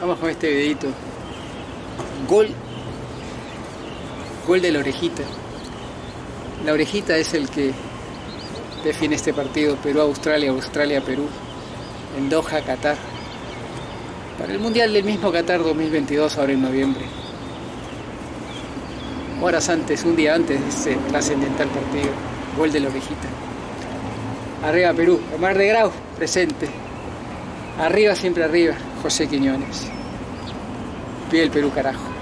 Vamos con este videito. Gol de la Orejita. La Orejita es el que define este partido. Perú-Australia, Australia-Perú, en Doha, Qatar, para el Mundial del mismo Qatar 2022, ahora en noviembre. Horas antes, un día antes de ese trascendental partido. Gol de la Orejita. Arriba Perú, Omar de Grau, presente. Arriba, siempre arriba, José Quiñones. Vive el Perú, carajo.